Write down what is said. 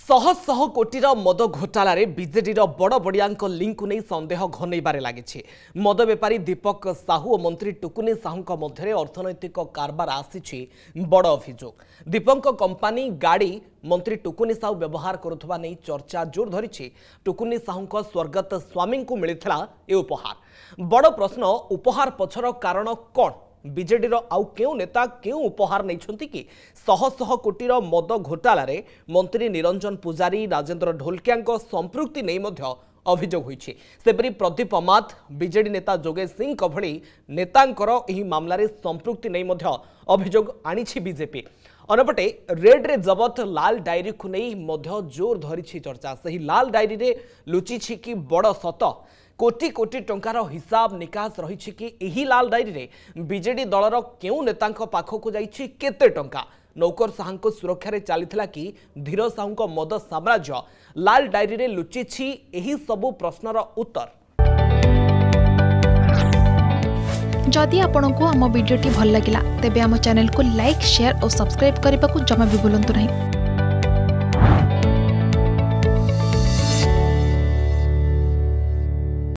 शह शह कोटीर मद घोटाला बीजेडी बड़ बड़िया लिंक को नहीं संदेह घनईबार लगी। मद बेपारी दीपक साहू और मंत्री टुकुनी साहू मध्य अर्थनैतिक कारबार आसी बड़ अभियोग। दीपक कंपानी गाड़ी मंत्री टुकुनी साहू व्यवहार करुवा नहीं चर्चा जोर धरी। टुकुनी साहू स्वर्गत स्वामी को मिलता ए उपहार। बड़ प्रश्न, उपहार पछर कारण कौन? बीजेडी आउ क्यों नेता क्यों उपहार नहीं कि शह शह कोटीर मद घोटाला मंत्री निरंजन पुजारी राजेंद्र ढोलकिया संपृक्ति नहीं अभियोग होइछि। सेपरी प्रदीप अमात बीजेडी नेता जोगेश सिंह भली नेतांकर एही मामलारे संपृक्ति नहीं अभियोग आनिछि बीजेपी। अनपटे रेड रे जबत लाल डायरी को नहीं जोर धरी चर्चा। सही लाल डायरी रे लुचिछि कि बड़ सत कोटी कोटी टंकार हिसाब निकास रही कि एही लाल डायरी रे बीजेडी दलर केउ नेतांक पाखकु जाइछि केते टंका? नौकर साहू सुरक्षा रे चलीथिला कि धीर साहू मद साम्राज्य? लाल डायरी रे लुचिछि एही सबु प्रश्नर उत्तर। जदि आपंक आम भिडी भल लगा तेब आम चैनल को लाइक शेयर और सब्सक्राइब करने को जमा भी भूलु नहीं।